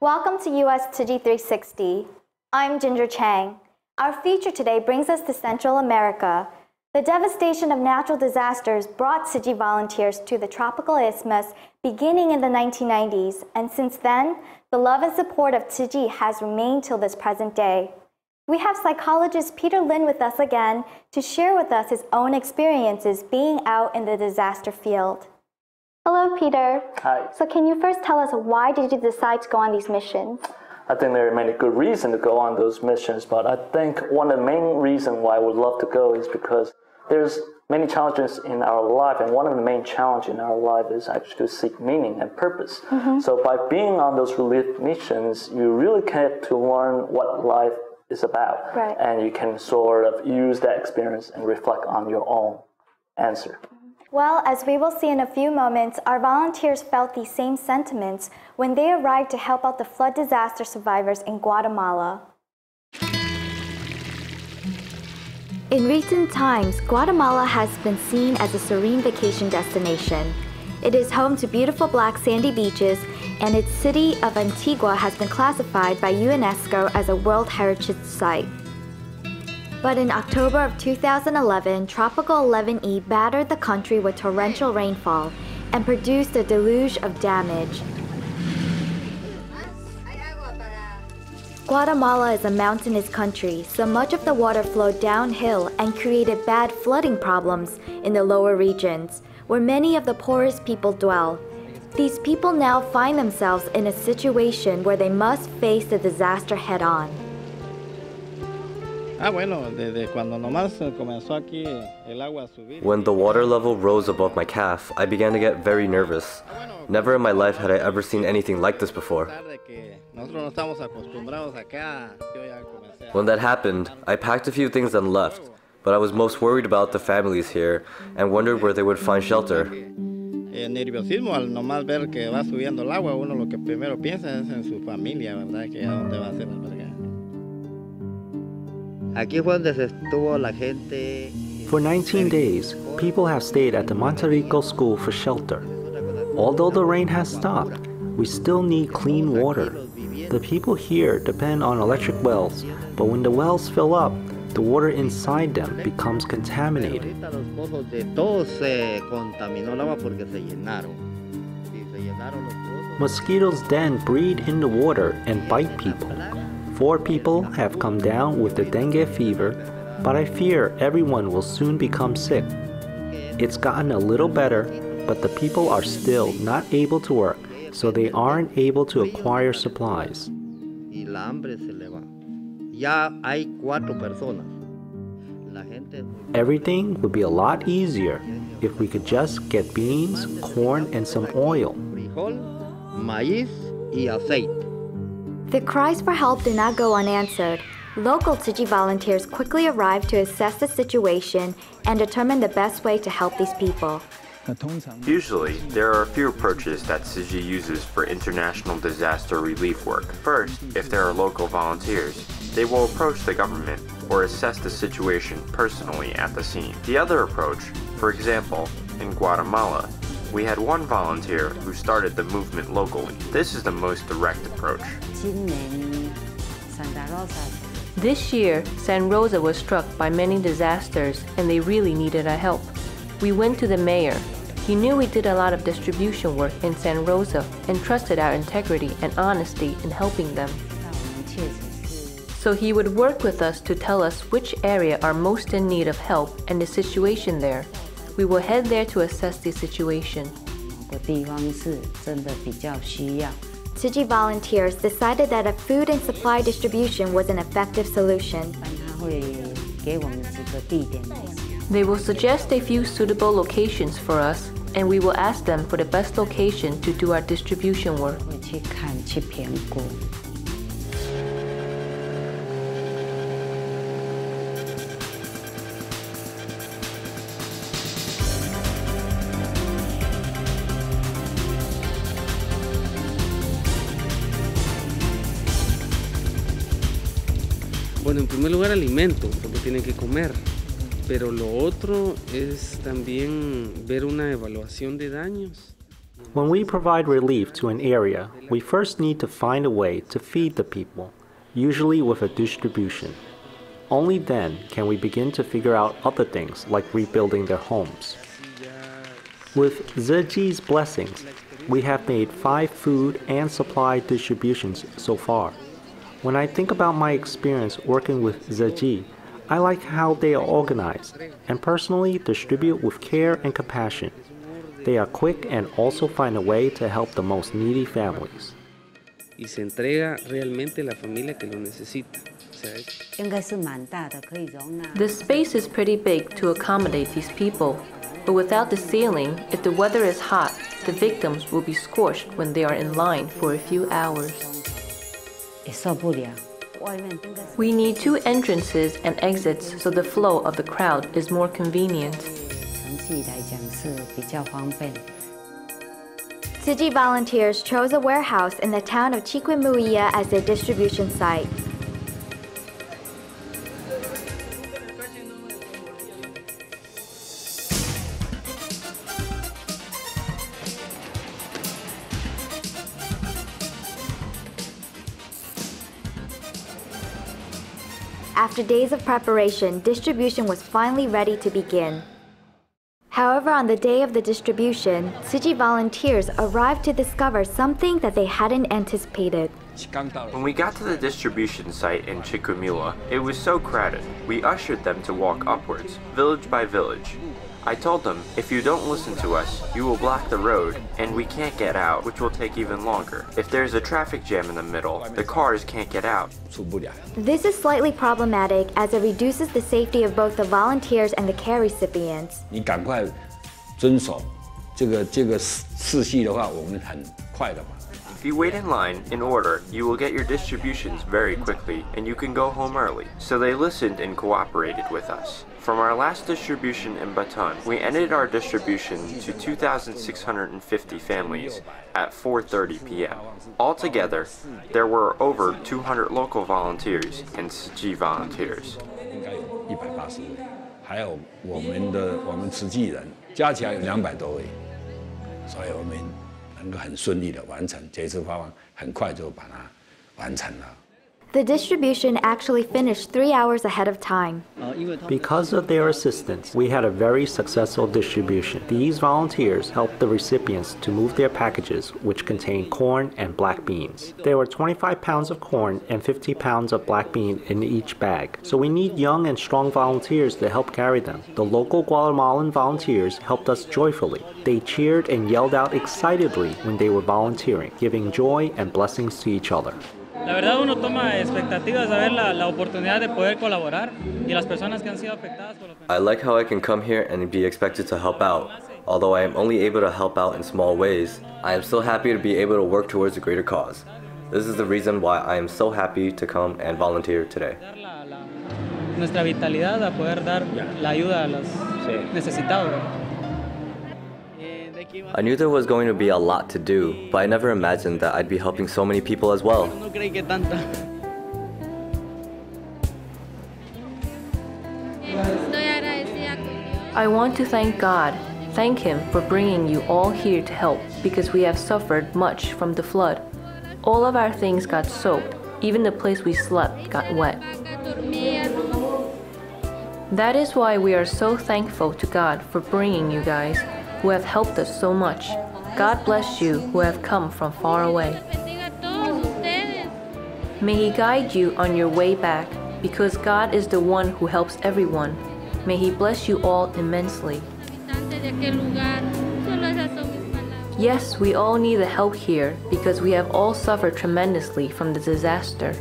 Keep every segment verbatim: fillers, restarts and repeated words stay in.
Welcome to U S T G three sixty. I'm Ginger Chang. Our feature today brings us to Central America. The devastation of natural disasters brought T G volunteers to the tropical isthmus beginning in the nineteen nineties, and since then, the love and support of T G has remained till this present day. We have psychologist Peter Lin with us again to share with us his own experiences being out in the disaster field. Hello, Peter. Hi. So can you first tell us why did you decide to go on these missions? I think there are many good reasons to go on those missions, but I think one of the main reasons why I would love to go is because there's many challenges in our life, and one of the main challenges in our life is actually to seek meaning and purpose. Mm-hmm. So by being on those relief missions, you really get to learn what life is about, right. And you can sort of use that experience and reflect on your own answer. Well, as we will see in a few moments, our volunteers felt these same sentiments when they arrived to help out the flood disaster survivors in Guatemala. In recent times, Guatemala has been seen as a serene vacation destination. It is home to beautiful black sandy beaches, and its city of Antigua has been classified by UNESCO as a World Heritage Site. But in October of two thousand eleven, Tropical eleven E battered the country with torrential rainfall and produced a deluge of damage. Guatemala is a mountainous country, so much of the water flowed downhill and created bad flooding problems in the lower regions, where many of the poorest people dwell. These people now find themselves in a situation where they must face the disaster head-on. When the water level rose above my calf, I began to get very nervous. Never in my life had I ever seen anything like this before. When that happened, I packed a few things and left, but I was most worried about the families here and wondered where they would find shelter. For nineteen days, people have stayed at the Monterico School for shelter. Although the rain has stopped, we still need clean water. The people here depend on electric wells, but when the wells fill up, the water inside them becomes contaminated. Mosquitoes then breed in the water and bite people. Four people have come down with the dengue fever, but I fear everyone will soon become sick. It's gotten a little better, but the people are still not able to work, so they aren't able to acquire supplies. Everything would be a lot easier if we could just get beans, corn, and some oil. The cries for help did not go unanswered. Local T G volunteers quickly arrived to assess the situation and determine the best way to help these people. Usually, there are a few approaches that T G uses for international disaster relief work. First, if there are local volunteers, they will approach the government or assess the situation personally at the scene. The other approach, for example, in Guatemala, we had one volunteer who started the movement locally. This is the most direct approach. This year, San Rosa was struck by many disasters and they really needed our help. We went to the mayor. He knew we did a lot of distribution work in San Rosa and trusted our integrity and honesty in helping them. So he would work with us to tell us which area are most in need of help and the situation there. We will head there to assess the situation. T G volunteers decided that a food and supply distribution was an effective solution. They will suggest a few suitable locations for us, and we will ask them for the best location to do our distribution work. Bueno, en primer lugar alimento, porque tienen que comer, pero lo otro es también ver una evaluación de daños. When we provide relief to an area, we first need to find a way to feed the people, usually with a distribution. Only then can we begin to figure out other things like rebuilding their homes. With Tzu Chi's blessings, we have made five food and supply distributions so far. When I think about my experience working with Tzu Chi, I like how they are organized and personally distribute with care and compassion. They are quick and also find a way to help the most needy families. Y se entrega realmente la familia que lo necesita. The space is pretty big to accommodate these people, but without the ceiling, if the weather is hot, the victims will be scorched when they are in line for a few hours. We need two entrances and exits so the flow of the crowd is more convenient. Tzu Chi volunteers chose a warehouse in the town of Chiquimuya as their distribution site. After days of preparation, distribution was finally ready to begin. However, on the day of the distribution, Tzu Chi volunteers arrived to discover something that they hadn't anticipated. When we got to the distribution site in Chiquimula, it was so crowded. We ushered them to walk upwards, village by village. I told them, if you don't listen to us, you will block the road, and we can't get out, which will take even longer. If there's a traffic jam in the middle, the cars can't get out. This is slightly problematic as it reduces the safety of both the volunteers and the care recipients. 你赶快遵守这个这个次序的话，我们很快的嘛。 If you wait in line, in order, you will get your distributions very quickly, and you can go home early. So they listened and cooperated with us. From our last distribution in Baton, we ended our distribution to two thousand six hundred fifty families at four thirty p m Altogether, there were over two hundred local volunteers and Tzu Chi volunteers. 应该有一百八十位，还有我们的我们慈济人加起来有两百多位，所以我们能够很顺利的完成这次发放，很快就把它完成了。 The distribution actually finished three hours ahead of time. Because of their assistance, we had a very successful distribution. These volunteers helped the recipients to move their packages, which contained corn and black beans. There were twenty-five pounds of corn and fifty pounds of black bean in each bag, so we need young and strong volunteers to help carry them. The local Guatemalan volunteers helped us joyfully. They cheered and yelled out excitedly when they were volunteering, giving joy and blessings to each other. La verdad uno toma expectativas de ver la, la oportunidad de poder colaborar y las personas que han sido afectadas por los... I like how I can come here and be expected to help out. Although I am only able to help out in small ways, I am still happy to be able to work towards a greater cause. This is the reason why I am so happy to come and volunteer today. Nuestra vitalidad a poder dar la ayuda a los necesitados. I knew there was going to be a lot to do, but I never imagined that I'd be helping so many people as well. I want to thank God, thank Him for bringing you all here to help because we have suffered much from the flood. All of our things got soaked, even the place we slept got wet. That is why we are so thankful to God for bringing you guys, who have helped us so much. God bless you who have come from far away. May He guide you on your way back, because God is the one who helps everyone. May He bless you all immensely. Yes, we all need the help here, because we have all suffered tremendously from the disaster.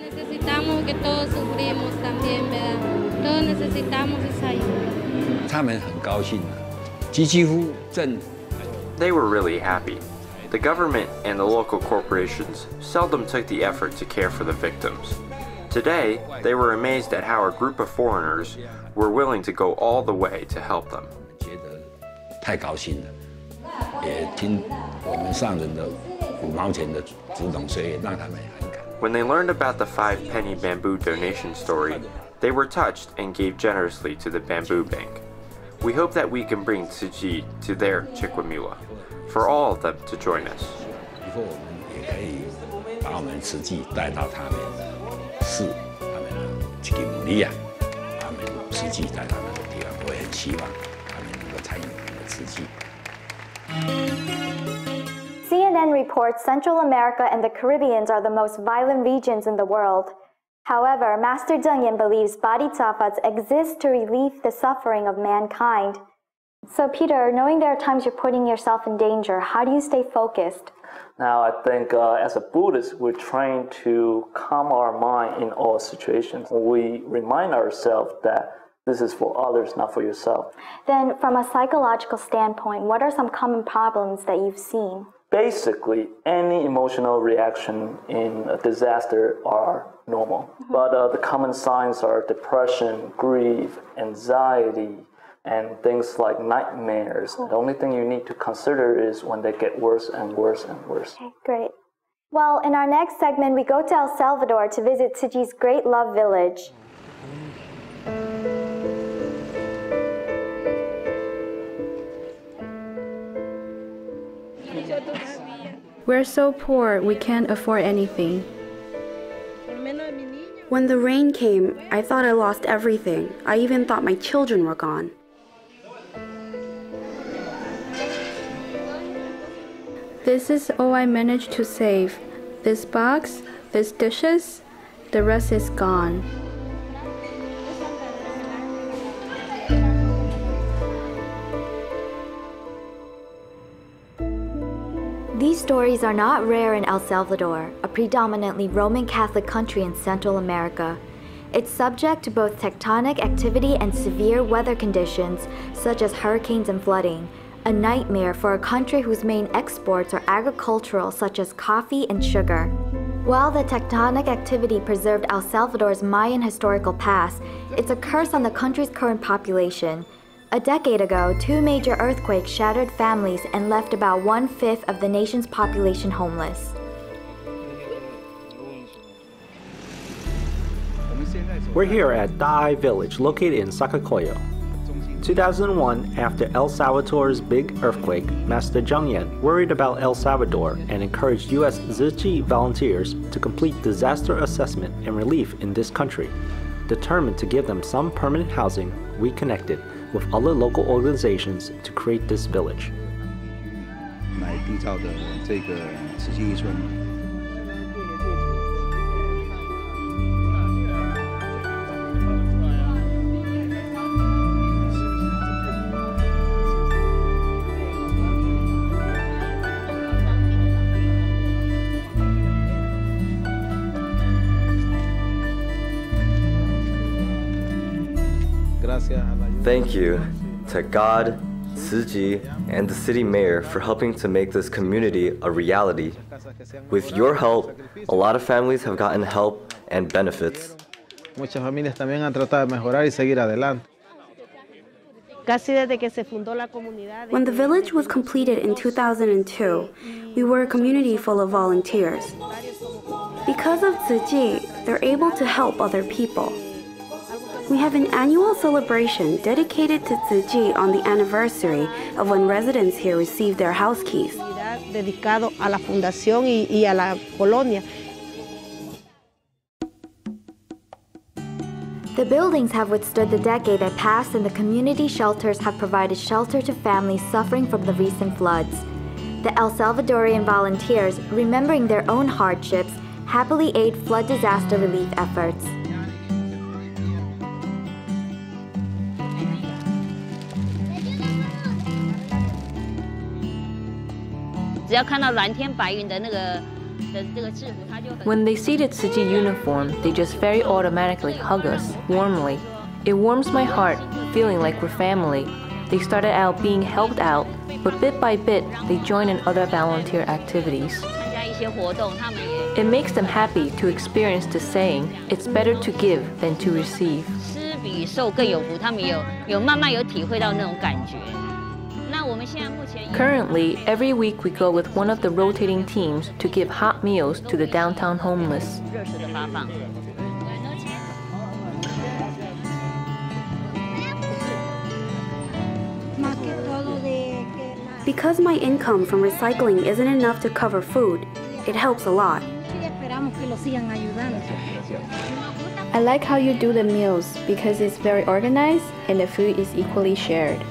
They were really happy. The government and the local corporations seldom took the effort to care for the victims. Today, they were amazed at how a group of foreigners were willing to go all the way to help them. When they learned about the five penny bamboo donation story, they were touched and gave generously to the bamboo bank. We hope that we can bring Tzu Chi to their Chiquimula. for all of them to join us. 以后我们也可以把我们慈济带到他们的市、他们的这个努力啊，把我们慈济带到那个地方，我也很希望他们能够参与我们的慈济。 C N N reports Central America and the Caribbean are the most violent regions in the world. However, Master Zheng Yen believes bodhisattvas exist to relieve the suffering of mankind. So Peter, knowing there are times you're putting yourself in danger, how do you stay focused? Now, I think uh, as a Buddhist, we're trained to calm our mind in all situations. We remind ourselves that this is for others, not for yourself. Then, from a psychological standpoint, what are some common problems that you've seen? Basically, any emotional reaction in a disaster are normal. Mm-hmm. But uh, the common signs are depression, grief, anxiety, and things like nightmares. Cool. The only thing you need to consider is when they get worse and worse and worse. Okay, great. Well, in our next segment, we go to El Salvador to visit Tzu Chi's Great Love Village. We're so poor, we can't afford anything. When the rain came, I thought I lost everything. I even thought my children were gone. This is all I managed to save. This box, these dishes, the rest is gone. These stories are not rare in El Salvador, a predominantly Roman Catholic country in Central America. It's subject to both tectonic activity and severe weather conditions, such as hurricanes and flooding, a nightmare for a country whose main exports are agricultural, such as coffee and sugar. While the tectonic activity preserved El Salvador's Mayan historical past, it's a curse on the country's current population. A decade ago, two major earthquakes shattered families and left about one-fifth of the nation's population homeless. We're here at Da'ai Village, located in Sacacoyo. two thousand one, after El Salvador's big earthquake, Master Zheng Yen worried about El Salvador and encouraged U S Tzu Chi volunteers to complete disaster assessment and relief in this country. Determined to give them some permanent housing, we connected with other local organizations to create this village. 来缔造的这个慈济义村。 Thank you to God, Tzu Chi, and the city mayor for helping to make this community a reality. With your help, a lot of families have gotten help and benefits. Muchas familias también han tratado de mejorar y seguir adelante. When the village was completed in two thousand two, we were a community full of volunteers. Because of Tzu Chi, they're able to help other people. We have an annual celebration dedicated to Tzu Chi on the anniversary of when residents here received their house keys. Dedicado a la fundación y, y a la colonia. The buildings have withstood the decade that passed, and the community shelters have provided shelter to families suffering from the recent floods. The El Salvadorian volunteers, remembering their own hardships, happily aid flood disaster relief efforts. When they see the Tzu Chi uniform, they just very automatically hug us, warmly. It warms my heart, feeling like we're family. They started out being helped out, but bit by bit, they join in other volunteer activities. It makes them happy to experience the saying, it's better to give than to receive. Currently, every week we go with one of the rotating teams to give hot meals to the downtown homeless. Because my income from recycling isn't enough to cover food, it helps a lot. I like how you do the meals because it's very organized and the food is equally shared.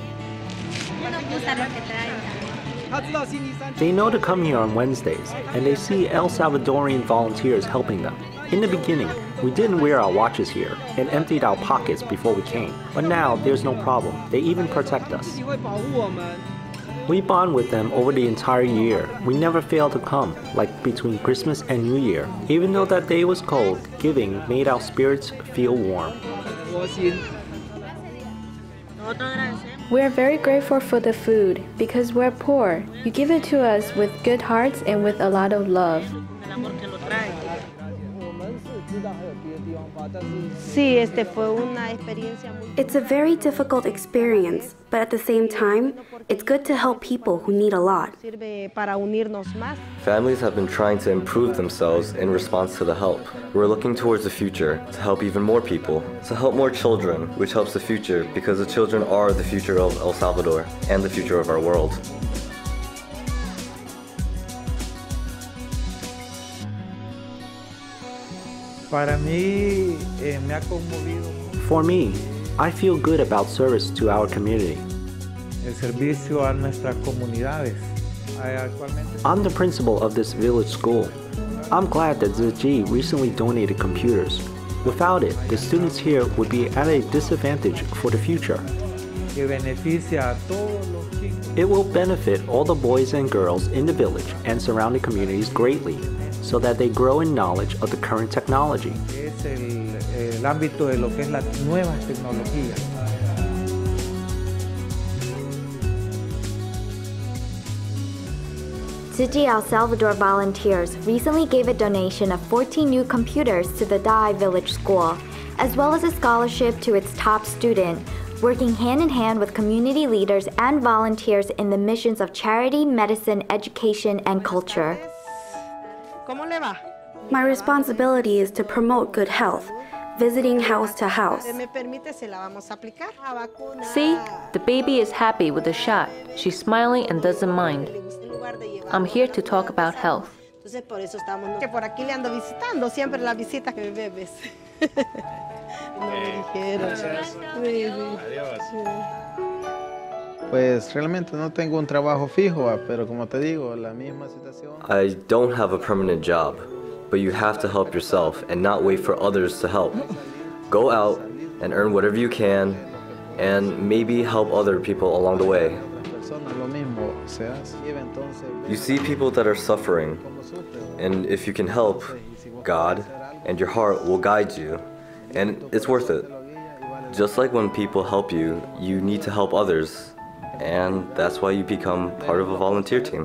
They know to come here on Wednesdays, and they see El Salvadorian volunteers helping them. In the beginning, we didn't wear our watches here and emptied our pockets before we came, but now there's no problem. They even protect us. We bond with them over the entire year. We never fail to come, like between Christmas and New Year. Even though that day was cold, giving made our spirits feel warm. We're very grateful for the food because we're poor. You give it to us with good hearts and with a lot of love. It's a very difficult experience, but at the same time, it's good to help people who need a lot. Families have been trying to improve themselves in response to the help. We're looking towards the future to help even more people, to help more children, which helps the future because the children are the future of El Salvador and the future of our world. For me, I feel good about service to our community. I'm the principal of this village school. I'm glad that Tzu Chi recently donated computers. Without it, the students here would be at a disadvantage for the future. It will benefit all the boys and girls in the village and surrounding communities greatly, so that they grow in knowledge of the current technology. Tzu Chi El Salvador volunteers recently gave a donation of fourteen new computers to the Da'ai Village School, as well as a scholarship to its top student, working hand in hand with community leaders and volunteers in the missions of charity, medicine, education, and culture. My responsibility is to promote good health, visiting house to house. See, the baby is happy with the shot. She's smiling and doesn't mind. I'm here to talk about health. Pues realmente no tengo un trabajo fijo, pero como te digo, la misma situación. I don't have a permanent job, but you have to help yourself and not wait for others to help. Go out and earn whatever you can and maybe help other people along the way. You see people that are suffering, and if you can help, God and your heart will guide you, and it's worth it. Just like when people help you, you need to help others, and that's why you become part of a volunteer team.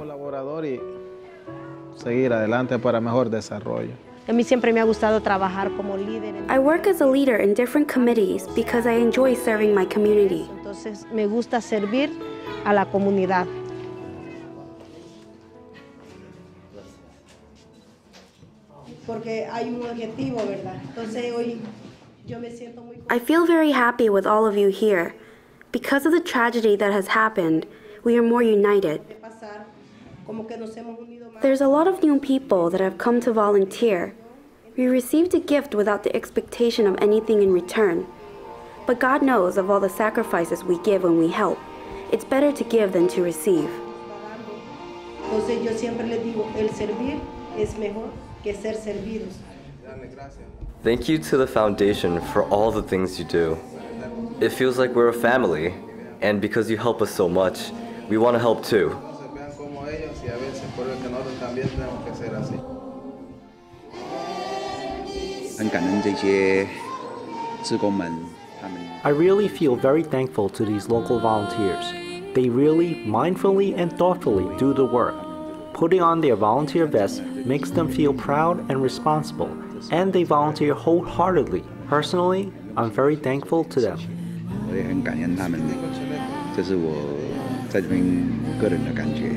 I work as a leader in different committees because I enjoy serving my community. Me gusta servir a la comunidad. Porque hay un objetivo, ¿verdad? Entonces hoy yo me siento muy. I feel very happy with all of you here. Because of the tragedy that has happened, we are more united. There's a lot of new people that have come to volunteer. We received a gift without the expectation of anything in return. But God knows of all the sacrifices we give when we help. It's better to give than to receive. Entonces yo siempre les digo, el servir es mejor que ser servidos. Thank you to the foundation for all the things you do. It feels like we're a family, and because you help us so much, we want to help too. I really feel very thankful to these local volunteers. They really mindfully and thoughtfully do the work. Putting on their volunteer vests makes them feel proud and responsible, and they volunteer wholeheartedly. Personally, I'm very thankful to them. 我也很感恩他们，这是我在这边个人的感觉。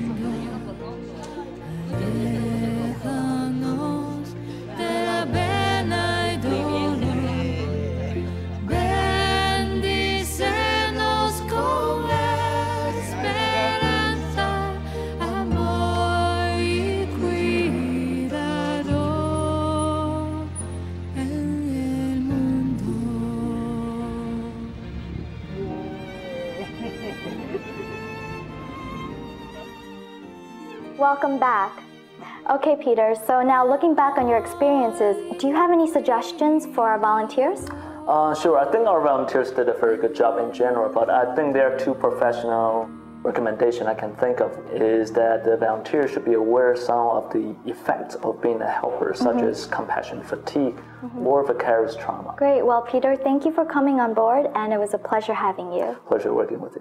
Welcome back. Okay, Peter, so now looking back on your experiences, do you have any suggestions for our volunteers? Uh, sure, I think our volunteers did a very good job in general, but I think there are two professional recommendations I can think of is that the volunteers should be aware of some of the effects of being a helper, such mm-hmm. as compassion fatigue mm-hmm. or vicarious trauma. Great, well, Peter, thank you for coming on board, and it was a pleasure having you. Pleasure working with you.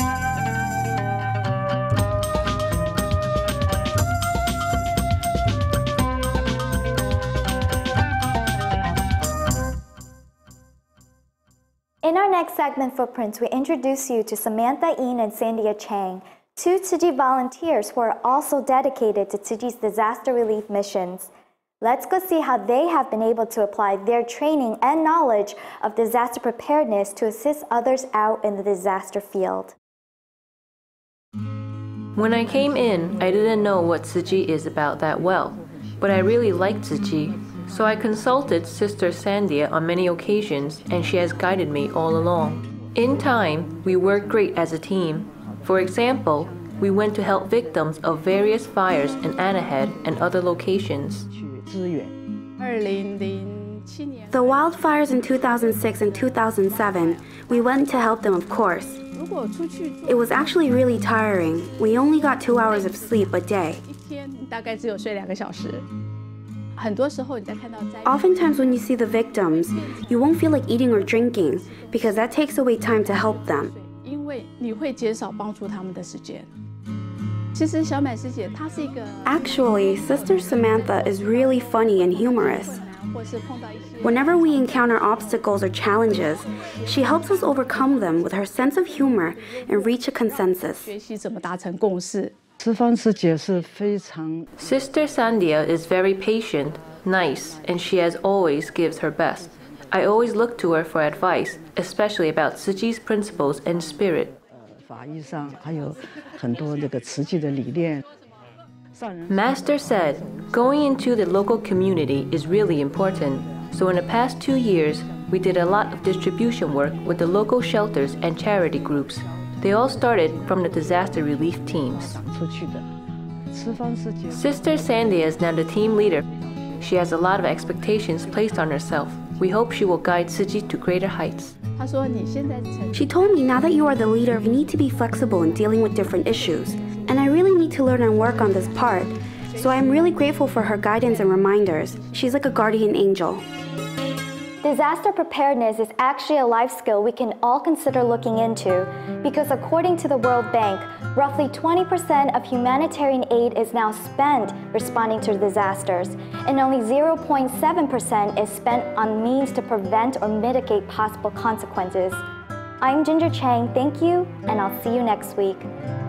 In our next segment, Footprints, we introduce you to Samantha Een and Sandia Chang, two Tzu Chi volunteers who are also dedicated to Tzu Chi's disaster relief missions. Let's go see how they have been able to apply their training and knowledge of disaster preparedness to assist others out in the disaster field. When I came in, I didn't know what Tzu Chi is about that well, but I really liked Tzu Chi. So I consulted Sister Sandia on many occasions, and she has guided me all along. In time, we worked great as a team. For example, we went to help victims of various fires in Anahead and other locations. The wildfires in two thousand six and two thousand seven, we went to help them, of course. It was actually really tiring. We only got two hours of sleep a day. Oftentimes when you see the victims, you won't feel like eating or drinking because that takes away time to help them. Actually, Sister Samantha is really funny and humorous. Whenever we encounter obstacles or challenges, she helps us overcome them with her sense of humor and reach a consensus. Sister Sandia is very patient, nice, and she as always gives her best. I always look to her for advice, especially about Tzu Chi's principles and spirit. Master said, going into the local community is really important. So in the past two years, we did a lot of distribution work with the local shelters and charity groups. They all started from the disaster relief teams. Sister Sandia is now the team leader. She has a lot of expectations placed on herself. We hope she will guide Tzu Chi to greater heights. She told me now that you are the leader, you need to be flexible in dealing with different issues. And I really need to learn and work on this part. So I'm really grateful for her guidance and reminders. She's like a guardian angel. Disaster preparedness is actually a life skill we can all consider looking into because according to the World Bank, roughly twenty percent of humanitarian aid is now spent responding to disasters, and only zero point seven percent is spent on means to prevent or mitigate possible consequences. I'm Ginger Chang, thank you, and I'll see you next week.